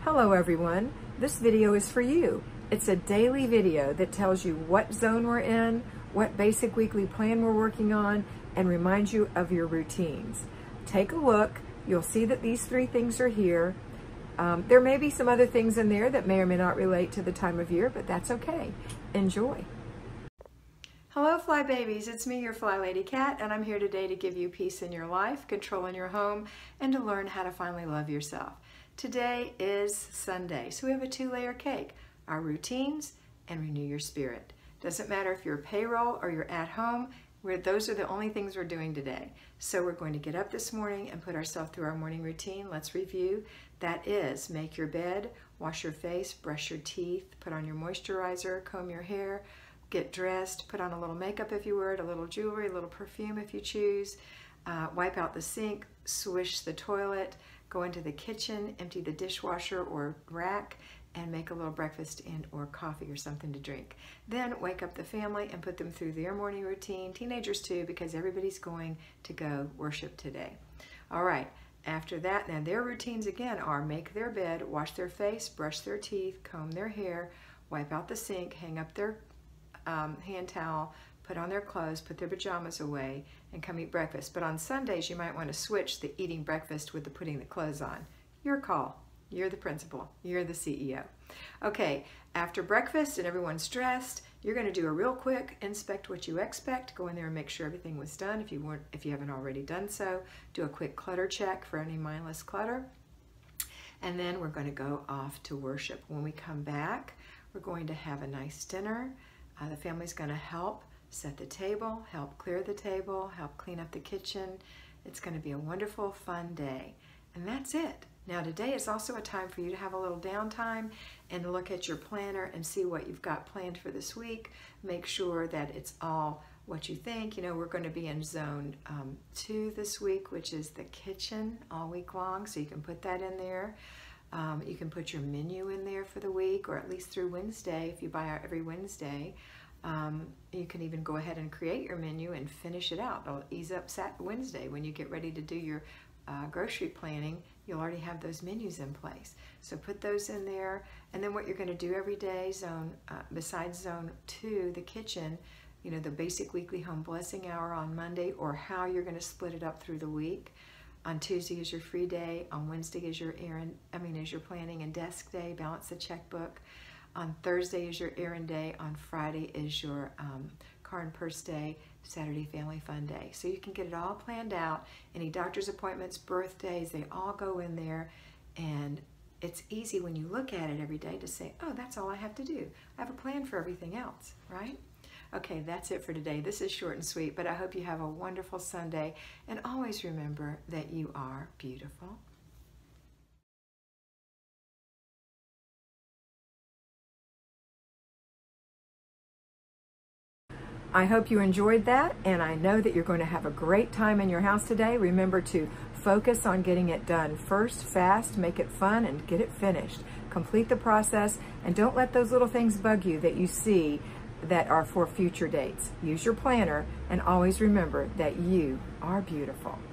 Hello everyone, this video is for you. It's a daily video that tells you what zone we're in, what basic weekly plan we're working on, and reminds you of your routines. Take a look, you'll see that these three things are here. There may be some other things in there that may or may not relate to the time of year, but that's okay. Enjoy. Hello Fly Babies, it's me, your Flylady Kat, and I'm here today to give you peace in your life, control in your home, and to learn how to finally love yourself. Today is Sunday, so we have a two-layer cake, our routines and renew your spirit. Doesn't matter if you're payroll or you're at home, those are the only things we're doing today. So we're going to get up this morning and put ourselves through our morning routine. Let's review. That is, make your bed, wash your face, brush your teeth, put on your moisturizer, comb your hair, get dressed, put on a little makeup if you wear it, a little jewelry, a little perfume if you choose, wipe out the sink, swish the toilet, go into the kitchen, empty the dishwasher or rack, and make a little breakfast and or coffee or something to drink. Then wake up the family and put them through their morning routine, teenagers too, because everybody's going to go worship today. All right, after that, now their routines again are make their bed, wash their face, brush their teeth, comb their hair, wipe out the sink, hang up their hand towel, put on their clothes, put their pajamas away, and come eat breakfast. But on Sundays, you might want to switch the eating breakfast with the putting the clothes on. Your call. You're the principal. You're the CEO. Okay, after breakfast and everyone's dressed, you're going to do a real quick inspect what you expect. Go in there and make sure everything was done. If you haven't already done so, do a quick clutter check for any mindless clutter. And then we're going to go off to worship. When we come back, we're going to have a nice dinner. The family's going to help set the table, help clear the table, help clean up the kitchen. It's going to be a wonderful, fun day. And that's it. Now today is also a time for you to have a little downtime and look at your planner and see what you've got planned for this week. Make sure that it's all what you think. You know, we're going to be in zone 2 this week, which is the kitchen all week long, so you can put that in there. You can put your menu in there for the week, or at least through Wednesday if you buy out every Wednesday. You can even go ahead and create your menu and finish it out. It'll ease up Wednesday when you get ready to do your grocery planning. You'll already have those menus in place. So put those in there, and then what you're going to do every day, besides zone 2, the kitchen, you know, the basic weekly home blessing hour on Monday, or how you're going to split it up through the week. On Tuesday is your free day. On Wednesday is your planning and desk day, balance the checkbook. On Thursday is your errand day. On Friday is your car and purse day. Saturday, family fun day. So you can get it all planned out. Any doctor's appointments, birthdays, they all go in there. And it's easy when you look at it every day to say, oh, that's all I have to do. I have a plan for everything else, right? Okay, that's it for today. This is short and sweet, but I hope you have a wonderful Sunday. And always remember that you are beautiful. I hope you enjoyed that, and I know that you're going to have a great time in your house today. Remember to focus on getting it done first, fast, make it fun, and get it finished. Complete the process, and don't let those little things bug you that you see that are for future dates. Use your planner, and always remember that you are beautiful.